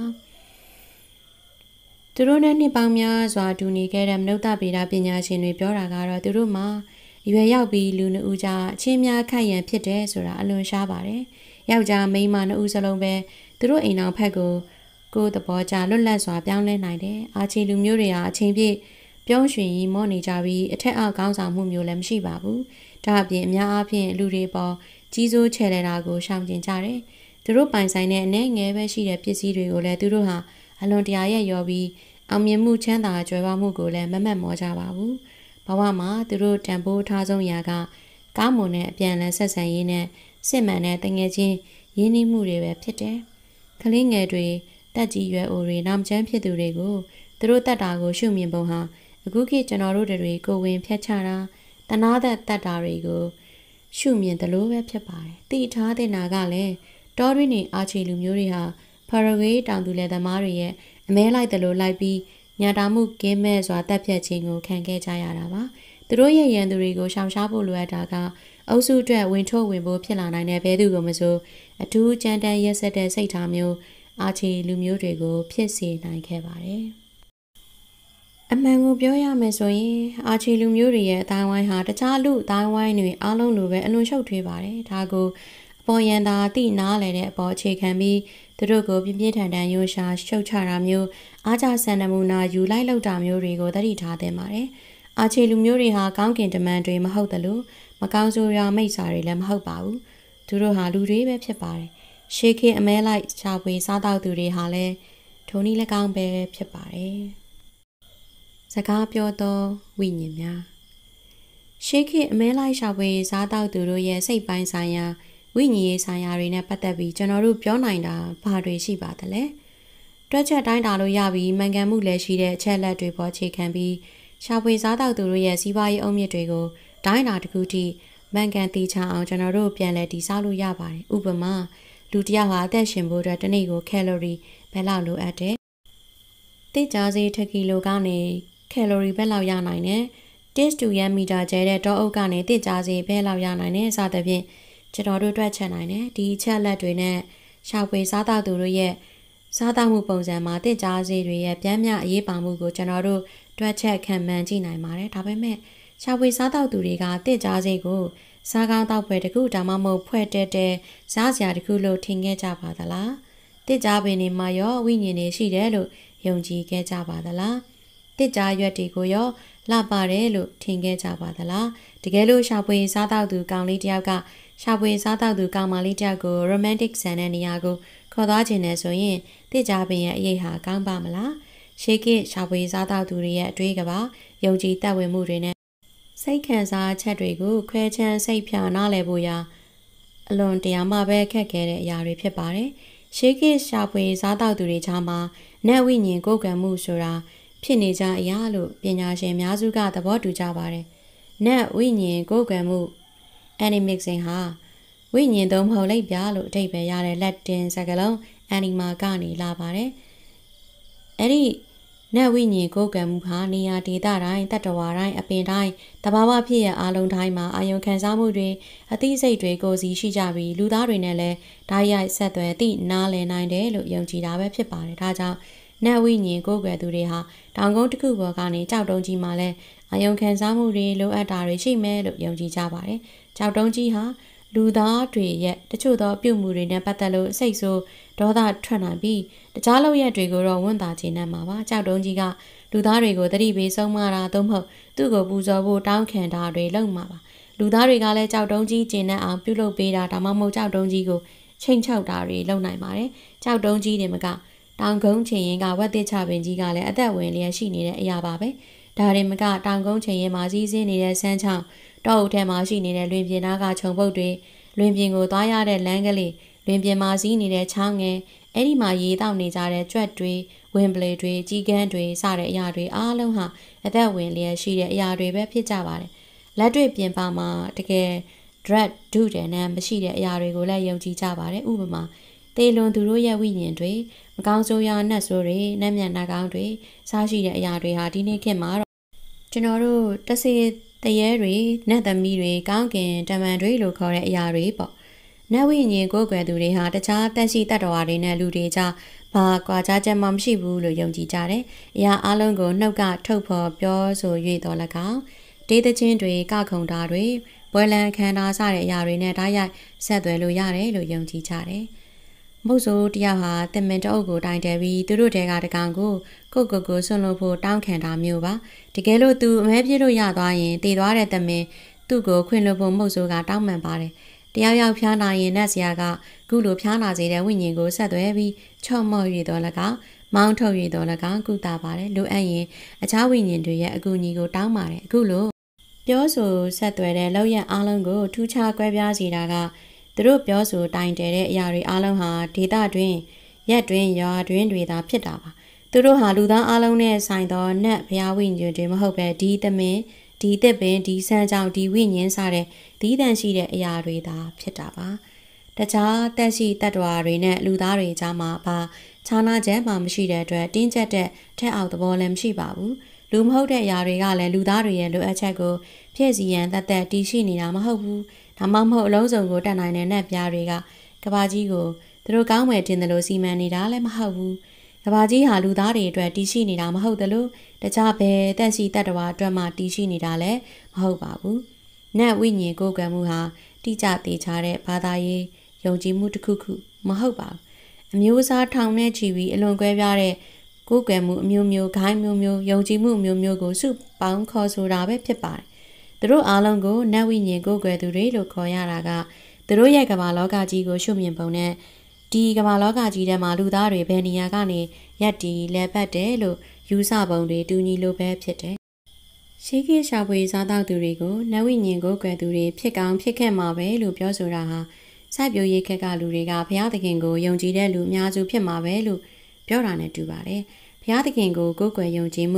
သူတို့နဲ့နှစ်ပေါင်းများစွာတူနေခဲ့တဲ့မနုဿဗေဒပညာရှင်တွေပြောတာကတော့သူတို့မှာရွယ်ရောက်ပြီးလူနှစ်ဦးကြားအချင်းများခိုက်ရန်ဖြစ်တယ်ဆိုတာအလွန်ရှားပါတယ်ယောက်ျားမိန်းမနှစ်ဦးစလုံးပဲသူတို့အိမ်အောင်ဖက်ကိုကိုယ်သဘောကျလွတ်လပ်စွာပြောင်းလဲနိုင်တယ်အာချီလူမျိုးတွေဟာအချိန်ပြည့်ပြုံးရွှင်ရီမော့နေကြပြီးအထက်အောက်ကောင်းဆောင်မှုမျိုးလည်းမရှိပါဘူးဒါအပြင်အများအားဖြင့်လူတွေပေါ်ကြီးစိုးချဲလဲတာကိုရှောင်ကျဉ်ကြတယ်သူတို့ပိုင်ဆိုင်တဲ့အနေငယ်ပဲရှိတဲ့ပစ္စည်းတွေကိုလည်းသူတို့ဟာအလွန်တရာရဲ့ရောပြီးအောင်မြင်မှုချမ်းသာကြွယ်ဝမှုကိုလည်းမမတ်မောကြပါဘူးဘဝမှာသူတို့တန်ဖိုးထားဆုံးရာကကောင်းမွန်တဲ့အပြန်အလှန်ဆက်ဆံရေးနဲ့စစ်မှန်တဲ့တငယ်ချင်းရင်းနှီးမှုတွေပဲဖြစ်တယ်ကလေးငယ်တွေတက်ကြီးရွယ်အိုတွေနောက်ချမ်းဖြစ်သူတွေကိုသူတို့တတ်တာကိုရှုမြင်ပုံဟာအခုခေတ်ကျွန်တော်တို့တွေကိုဝင်ဖျက်ချတာတနာသက်တတ်တာတွေကိုရှုမြင်တယ်လို့ပဲဖြစ်ပါတယ်တိထားတဲ့နာကလည်းတောတွင်းနေအာချီလူမျိုးတွေဟာဖာရဂေးတောင်သူလယ်သမားတွေရဲ့အမဲလိုက်တယ်လို့လိုက်ပြီးညာတာမှုကင်းမဲ့စွာတက်ဖြတ်ခြင်းကိုခံခဲ့ကြရတာပါသူတို့ရဲ့ရန်သူတွေကိုရှောင်ရှားဖို့လိုအပ်တာကအုပ်စုအတွက်ဝင်ထုတ်ဝင်ဖို့ဖြစ်လာနိုင်တဲ့ဘဲသူကမဆိုအထူးကြမ်းတမ်းရက်စက်တဲ့စိတ်ထားမျိုးအာချီလူမျိုးတွေကိုဖြစ်စေနိုင်ခဲ့ပါတယ်အမှန်ကိုပြောရမယ်ဆိုရင်အာချီလူမျိုးတွေရဲ့အတိုင်းဝိုင်းဟာတခြားလူအတိုင်းဝိုင်းတွေအားလုံးလိုပဲအလွန်ရှုပ်ထွေးပါတယ်ဒါကိုအပေါ်ရန်သာတိနားလည်တဲ့အပေါ်အခြေခံပြီးသူတို့ကိုပြင်းပြင်းထန်ထန်ရိုးရှာရှုပ်ချတာမျိုးအားကြဆန်နမူနာယူလိုက်လောက်တာမျိုးတွေကိုသတိထားသင့်ပါတယ်အာချီလူမျိုးတွေဟာကောင်းကင်တမန်တွေမဟုတ်သလိုမကောင်းဆိုးရွားမိတ်ဆွာတွေလည်းမဟုတ်ပါဘူးသူတို့ဟာလူတွေပဲဖြစ်ပါတယ်ရှေးခေတ်အမဲလိုက်ရှာဖွေစားတောက်သူတွေဟာလည်းထိုနည်း၎င်းပဲဖြစ်ပါတယ်စကားပြောသောဝိညာဉ်များရှေးခေတ်အမဲလိုက်ရှာဖွေစားတောက်သူတို့ရဲ့စိတ်ပိုင်းဆိုင်ရာဝိညာဉ်ရေးဆိုင်ရာတွေနဲ့ပတ်သက်ပြီးကျွန်တော်တို့ပြောနိုင်တာဘာတွေရှိပါသလဲတွက်ချက်တိုင်းတာလို့ရပြီးမှန်ကန်မှုလည်းရှိတဲ့အချက်လက်တွေပေါ်အခြေခံပြီးရှာဖွေစားတောက်သူတို့ရဲ့စီးပွားရေးအုံမြစ်တွေကိုဒိုင်းတာတစ်ခုထိမှန်ကန်သိချအောင်ကျွန်တော်တို့ပြန်လည်တည်ဆောက်လို့ရပါတယ်ဥပမာလူတစ်ယောက်ဟာအသက်ရှင်ဖို့အတွက်တစ်နေ့ကိုကယ်လိုရီဘယ်လောက်လိုအပ်တယ်တိကျစေတစ်ကီလိုကနေကယ်လိုရီဘယ်လောက်ရနိုင်တယ်တစ်စတူယန်မီတာကျဲတဲ့တောအုပ်ကနေတိကျစေဘယ်လောက်ရနိုင်တယ်စသဖြင့်ကျွန်တော်တို့တွက်ချက်နိုင်တယ်ဒီအချက်လက်တွေနဲ့ရှာဖွေစားတောက်သူတို့ရဲ့စားတောက်မှုပုံစံမှာတိကျစေတွေရဲ့ပြင်းပြအရေးပါမှုကိုကျွန်တော်တို့တွက်ချက်ခံမှန်းကြည့်နိုင်ပါတယ်ဒါပေမဲ့ရှာဖွေစားတောက်သူတွေကတိကျစေကိုစားကောင်းတောက်ပွဲတခုဒါမှမဟုတ်ဖွဲ့တက်တဲ့စားစရာတခုလို့ထင်ခဲ့ကြပါသလားတိကျပင်တွေမှာရောဝိညာဉ်တွေရှိတယ်လို့ယုံကြည်ခဲ့ကြပါသလားတိကျရွက်တွေကိုရောလှပါတယ်လို့ထင်ခဲ့ကြပါသလားတကယ်လို့ရှာဖွေစားတောက်သူကောင်လေးတယောက်ကရှာဖွေစားတောက်သူကောင်မလေးတယောက်ကို romantic ဆန်တဲ့နေရာကိုခေါ်သွားခြင်းနဲ့ဆိုရင်တိကျပင်ရဲ့အရေးဟာကောင်းပါမလားရှေးခေတ်ရှာဖွေစားတောက်သူတွေရဲ့အတွေ့အကြုံယုံကြည်တတ်ဝင်မှုတွေနဲ့စိတ်ခံစားချက်တွေကိုခွဲခြမ်းစိတ်ဖြာနားလည်ဖို့ရာအလွန်တရာမှပဲခက်ခဲတဲ့အရာတွေဖြစ်ပါတယ်ရှေးခေတ်ရှာဖွေစားတောက်သူတွေကြားမှာနတ်ဝိညာဉ်ကိုယ်ကံမှုဆိုတာဖြစ်နေကြအရာလို့ပညာရှင်များစုကသဘောတူကြပါတယ်နတ်ဝိညာဉ်ကိုယ်ကံမှု animixing ဟာဝိညာဉ်သုံးမဟုတ်လိုက်ပြလို့အဓိပ္ပာယ်ရတဲ့လက်တင်စကားလုံး anima ကနေလာပါတယ်အဲ့ဒီနတ်ဝိညာဉ်ကိုယ်ကံမှုဟာနေရာဒေသတိုင်းတတ္တဝါတိုင်းအပင်တိုင်းတဘာဝဖြစ်ရအားလုံးတိုင်းမှာအာယုံခံစားမှုတွေအသိစိတ်တွေကိုယ်စီရှိကြပြီးလူသားတွေနဲ့လည်းဓာတ်ရိုက်ဆက်သွယ်သိနားလည်နိုင်တယ်လို့ယုံကြည်တာပဲဖြစ်ပါတယ်ဒါကြောင့်နတ်ဝိညာဉ်ကိုယ်ကွယ်သူတွေဟာတောင်ကုန်းတစ်ခုပေါ်ကနေကြောက်တုံးကြီးမှာလည်းအာယုံခံစားမှုတွေလိုအပ်တာတွေရှိမယ်လို့ယုံကြည်ကြပါတယ်ကြောက်တုံးကြီးဟာလူသားတွေရဲ့တချို့သောပြုမှုတွေနဲ့ပတ်သက်လို့စိတ်ဆိုးဒေါသထွက်နိုင်ပြီးတခြားလောက်ရက်တွေကိုတော့ဝန်တာခြင်းနဲ့မှာပါကြောက်တုံးကြီးကလူသားတွေကိုတတိပေးဆုံးမတာသို့မဟုတ်သူ့ကိုပူဇော်ဖို့တောင်းခံတာတွေလုပ်မှာပါလူသားတွေကလည်းကြောက်တုံးကြီးကျင်နဲ့အောင်ပြုလုပ်ပေးတာဒါမှမဟုတ်ကြောက်တုံးကြီးကိုချိန်ချောက်တာတွေလုပ်နိုင်ပါတယ်ကြောက်တုံးကြီးတွေမကတောင်ကုန်းချိန်ရင်ကဝက်တစ်ချပင်ကြီးကလည်းအသက်ဝင်လျက်ရှိနေတဲ့အရာပါပဲဒါတွေမကတောင်ကုန်းချိန်ရင်မှာစီးဆင်းနေတဲ့ဆန်းချောင်းတောအုပ်ထဲမှာရှိနေတဲ့လွင်ပြင်သားကခြုံပုတ်တွေလွင်ပြင်ကိုသွားရတဲ့လမ်းကလေးလွင်ပြင်မှာစီးနေတဲ့ချောင်းငယ်အဲ့ဒီမှာရေတောက်နေကြတဲ့ကြွက်တွေဝင်းပလေတွေကြီးကန်းတွေစတဲ့အရာတွေအားလုံးဟာအသက်ဝင်လျက်ရှိတဲ့အရာတွေပဲဖြစ်ကြပါတယ်လက်တွေ့ပြင်ပမှာတကယ် dread ဒုတယ်နဲ့မရှိတဲ့အရာတွေကိုလည်းယုံကြည်ကြပါတယ်ဥပမာတေလွန်သူတို့ရဲ့ဝိညာဉ်တွေမကောင်းဆိုးရွားနှက်ဆိုးတွေနတ်မြတ်နှကောင်းတွေစားရှိတဲ့အရာတွေဟာဒီနေ့ခေတ်မှာတော့ကျွန်တော်တို့တစေတရေတွေနတ်သမီးတွေကောင်းကင်တမန်တွေလို့ခေါ်တဲ့အရာတွေပေါ့နတ်ဝိညာဉ်ကိုယ်ကွယ်သူတွေဟာတခြားတက်ရှိတတ္တဝါတွေနဲ့လူတွေကြားဘာကွာခြားချက်မှမရှိဘူးလို့ယုံကြည်ကြတယ်။အရာအလုံးကိုနှုတ်ကထုတ်ဖော်ပြောဆို၍တော်၎င်းဒေသချင်းတွေကခုံတာတွေပွဲလန်းခန္ဓာစတဲ့အရာတွေနဲ့ဓာတ်ရိုက်ဆက်သွယ်လို့ရတယ်လို့ယုံကြည်ကြတယ်။မုတ်ဆိုးတယောက်ဟာတင်မင်တအုပ်ကိုတိုင်တယ်ပြီးသူတို့တဲကတကောင်ကိုကိုကိုကိုဆွန့်လို့ဖို့တောင်းခံတာမျိုးပါ။တကယ်လို့သူအမဲပြေလို့ရသွားရင်တည်သွားတဲ့တင်မင်သူ့ကိုခွင့်လို့ဖို့မုတ်ဆိုးကတောင်းပန်ပါတယ်။တယောက်ယောက်ဖျားနာရင်နတ်ဆရာကခုလိုဖျားနာစေတဲ့ဝိညာဉ်ကိုဆက်သွယ်ပြီးချော့မော့ရတော့၎င်းမောင်းထုတ်ရတော့၎င်းကုသပါတယ်လိုအပ်ရင်အခြားဝိညာဉ်တွေရဲ့အကူအညီကိုတောင်းပါတယ်အခုလိုပြောဆိုဆက်သွယ်တဲ့လောက်ရအားလုံးကိုထူးခြားကွဲပြားစေတာကသူတို့ပြောဆိုတိုင်တယ်တဲ့အရာတွေအားလုံးဟာဒေတာတွင်ရက်တွင်ရွာတွင်တွေသာဖြစ်တာပါသူတို့ဟာလူသားအားလုံးနဲ့ဆိုင်သောနတ်ဘုရားဝိညာဉ်တွေမဟုတ်ပဲဒီသမင်ဒီသစ်ပင်ဒီဆန်းကြောင်ဒီဝိညာဉ်စတဲ့ဒီတန်ရှိတဲ့အရာတွေသာဖြစ်တာပါတခြားတက်ရှိတတ္တဝါတွေနဲ့လူသားတွေကြားမှာပါခြားနာချက်မှမရှိတဲ့အတွက်တင်းကျပ်တဲ့ထက်အောက်သဘောလည်းမရှိပါဘူးလူမဟုတ်တဲ့အရာတွေကလည်းလူသားတွေရဲ့လိုအပ်ချက်ကိုဖြည့်ဆည်းရန်တသက်တည်ရှိနေတာမဟုတ်ဘူးဒါမှမဟုတ်အလုံးစုံကိုတတ်နိုင်တဲ့နတ်ပြားတွေကကဘာကြီးကိုသူတို့ကောင်းမယ်တင်တယ်လို့စီမံနေတာလည်းမဟုတ်ဘူးကဘာကြီးဟာလူသားတွေအတွက်တည်ရှိနေတာမဟုတ်သလိုတခြားဘယ်တက်ရှိတတ္တဝါအတွက်မှတည်ရှိနေတာလည်းမဟုတ်ပါဘူးနတ်ဝိညာဉ်ကိုယ်ကံမှုဟာတိကျသေးချတဲ့ဘာသာရေးယုံကြည်မှုတစ်ခုခုမဟုတ်ပါဘူးအမျိုးအစားထောင်နဲ့ချီပြီးအလွန်ကွဲပြားတဲ့ကိုယ်ကံမှုအမျိုးမျိုးဂိုင်းမျိုးမျိုးယုံကြည်မှုမျိုးမျိုးကိုစုပေါင်းခေါ်ဆိုတာပဲဖြစ်ပါတယ်သူတို့အားလုံးကိုနတ်ဝိညာဉ်ကိုယ်ကွယ်သူတွေလို့ခေါ်ရတာကသူတို့ရဲ့ကမ္ဘာလောကကြီးကိုရှုမြင်ပုံနဲ့ဒီကမ္ဘာလောကကြီးထဲမှာလူသားတွေဘယ်နေရာကနေရက်တီလဲပတ်တယ်လို့ယူဆပုံတွေတူညီလိုပဲဖြစ်တယ်ရှိခိရှာဖွေစားတောက်သူတွေကိုနတ်ဝိညာဉ်ကိုယ်ကွယ်သူတွေဖြစ်ကောင်းဖြစ်ခဲ့မှာပဲလို့ပြောဆိုတာဟာစိုက်ပျိုးရေးခက်ကလူတွေကဘုရားသခင်ကိုယုံကြည်တဲ့လူအများစုဖြစ်မှာပဲလို့ပြောတာနဲ့တူပါတယ်။ဘုရားသခင်ကိုကိုးကွယ်ယုံကြည်မှု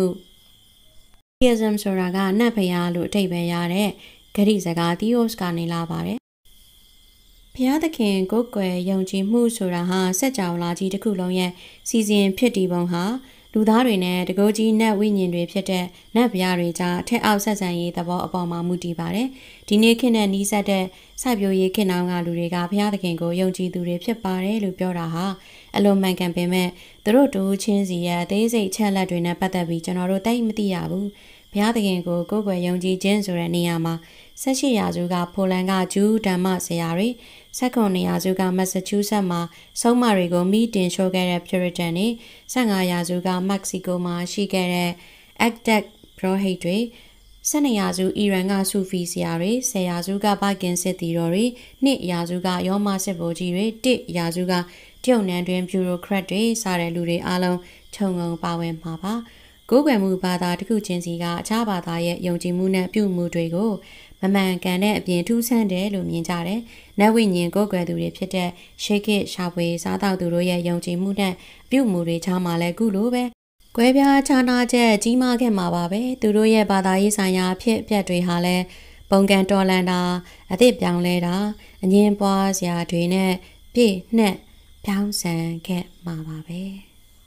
Theism ဆိုတာကနတ်ဘုရားလို့အဓိပ္ပာယ်ရတဲ့ဂရိစကား Theos ကနေလာပါတယ်။ဘုရားသခင်ကိုးကွယ်ယုံကြည်မှုဆိုတာဟာစัจ java လာကြီးတစ်ခုလုံးရဲ့စီစဉ်ဖြစ်တည်ပုံဟာလူသားတွေနဲ့တကိုးကြီးနတ်ဝိညာဉ်တွေဖြစ်တဲ့နတ်ဘုရားတွေကြားထက်အောက်ဆက်ဆံရေးသဘောအပေါ်မှာမူတည်ပါတယ်။ဒီနေ့ခေတ်နဲ့နှီးစပ်တဲ့စိုက်ပျိုးရေးခေတ်နောင်ကလူတွေကဘုရားသခင်ကိုယုံကြည်သူတွေဖြစ်ပါတယ်လို့ပြောတာဟာအလွန်မှန်ကန်ပေမဲ့သူတို့တူချင်းစီရဲ့အသေးစိတ်ချက်လက်တွေနဲ့ပတ်သက်ပြီးကျွန်တော်တို့သိမသိရဘူး။ဘုရားသခင်ကိုကိုးကွယ်ယုံကြည်ခြင်းဆိုတဲ့နေရာမှာ၁၈ရာစုကပိုလန်ကဂျူးဓမ္မဆရာတွေ၁၉ရာစုကမက်ဆာချူးဆက်မှာဆုံးမတွေကိုမိတင်ရှိုးခဲ့တဲ့ Puritan တွေ၁၅ရာစုကမက္ကဆီကိုမှာရှိခဲ့တဲ့ Actic Brohate တွေ၁၂ရာစုအီရန်ကဆူဖီဆရာတွေ၁၀ရာစုကဘိုက်ကင်စစ်တီတော်တွေ၂ရာစုကရောမစစ်ဗိုလ်ကြီးတွေ၁ရာစုကတရုတ်နန်းတွင်ဗျူရိုကရက်တွေစတဲ့လူတွေအားလုံးခြုံငုံပါဝင်မှာပါကိုးကွယ်မှုဘာသာတစ်ခုချင်းစီကအခြားဘာသာရဲ့ယုံကြည်မှုနဲ့ပြုမှုတွေကိုမမှန်ကန်တဲ့အပြင်ထူးဆန်းတယ်လို့မြင်ကြတယ်။နတ်ဝိညာဉ်ကိုးကွယ်သူတွေဖြစ်တဲ့ရှေးခေတ်ရှာဖွေစားတောက်သူတို့ရဲ့ယုံကြည်မှုနဲ့ပြုမှုတွေချားမှာလဲခုလိုပဲကွဲပြားခြားနာချက်ကြီးမားခဲ့မှာပါပဲ။သူတို့ရဲ့ဘာသာရေးဆိုင်ရာဖြစ်ပျက်တွေဟာလဲပုံကန်တော်လန်တာအသစ်ပြောင်းလဲတာအငင်းပွားစရာတွေနဲ့ပြည့်နှက်ပြောင်းဆန်ခဲ့မှာပါပဲ။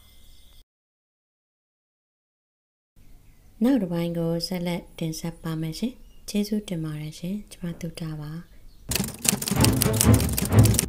နောက်တစ်ပိုင်းကိုဆက်လက်တင်ဆက်ပါမယ်ရှင်။ကျေးဇူးတင်ပါတယ်ရှင်။ကျွန်မတို့တာပါ။